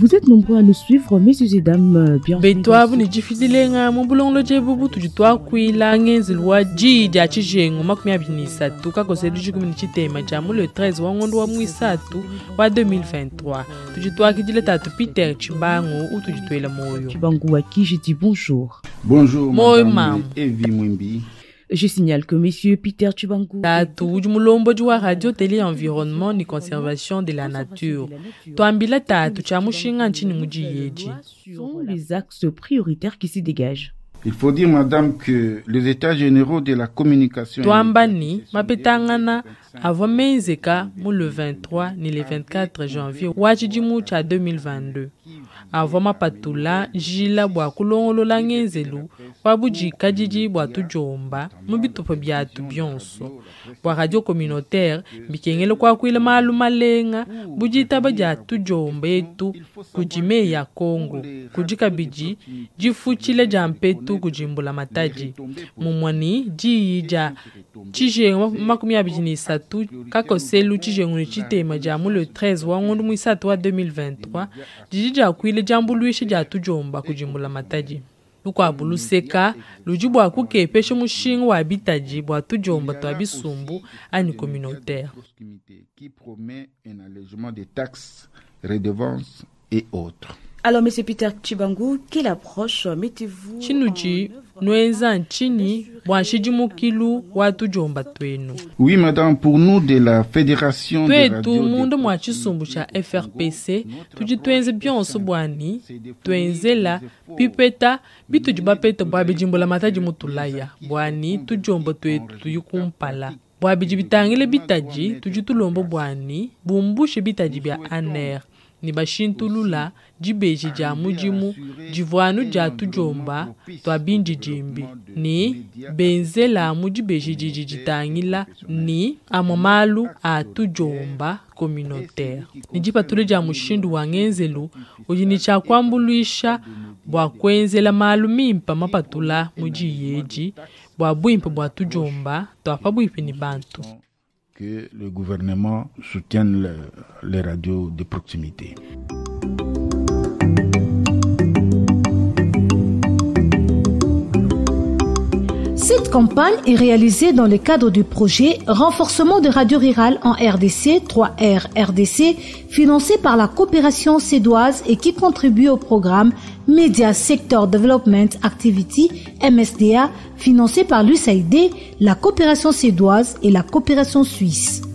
Vous êtes nombreux à nous suivre, messieurs et dames, bienvenue. Betwa vous ne jifidilenga mubulongo jebubu tujitwa kwila ngenzilwa jija chijengo makumya binisatu kakoselu jikumini chitema jamu le 13 wangondo wa mwisatu wa 2023 tujitwa kijile tatu Peter Chibangu utujitwela moyo Chibangu à qui je dis bonjour. Bonjour Moi, madame Evie Mwimbi. Je signale que monsieur Peter Chibangu tatu ujumulombo jwa radio télé environnement ni conservation de la nature twambila tatu cha mushinga nchini mujiyeji sont les axes prioritaires qui s'y dégagent. Il faut dire madame que les états généraux de la communication twambani mapetangana avomenzeka mu le 23 ni le 24 janvier wachijimu cha 2022 avoma patula jila bwa kulongolola ngenzelu wabujika jiji bwa tujomba mubitupo byatu byonso bwa radio communautaire bikengele kwa kwile malu malenga bujita baja tujomba yetu kujime ya Kongo kujika biji jifuchile jampetu kujimbula mataji mumwani jija chijengo makumi abijini satu kakoselu chijengo ni chitema jamu le 13 wangondu mwisatu wa 2023 jija kwile jambuluishe ja tujomba kujimbula mataji lukwa buluseka lujibu akukepeshe mushinga wa bitaji bwa tujomba twa bisumbu ani communautaire qui promet un allègement des taxes, redevances et autres. Alors, monsieur Peter Chibangu, quelle approche mettez-vous chinuji nweza nchini bwanshijimu kilu wa tujomba twenu Oui madame, pour nous de la Fédération des twetu radios mundu de mwa chisumbu cha FRPC tujitwenze byonso bwani twenzela pipeta bitujibapeta bwa bijimbula mataji mutulaya bwani tujomba twetu tuyikumpala bwa bijibitangile bitaji tujitulombo bwani bumbushe bitaji bya aner ni bashintulula jibeji ja mujimu jivwanu ja tujomba twa binji jimbi ni benzela mujibeji jijitangila ni amomalu a tujomba communautaire ni jipatule ja mushindu wa ngenzelu ujini cha kwambuluisha bwa kwenzela malu mimpa mapatula mujiyeji bwa bwimpa bwa tujomba twa pabwipi ni bantu que le gouvernement soutienne les radios de proximité. Cette campagne est réalisée dans le cadre du projet Renforcement de Radio Rurale en RDC, 3R RDC, financé par la coopération suédoise et qui contribue au programme Media Sector Development Activity, MSDA, financé par l'USAID, la coopération suédoise et la coopération suisse.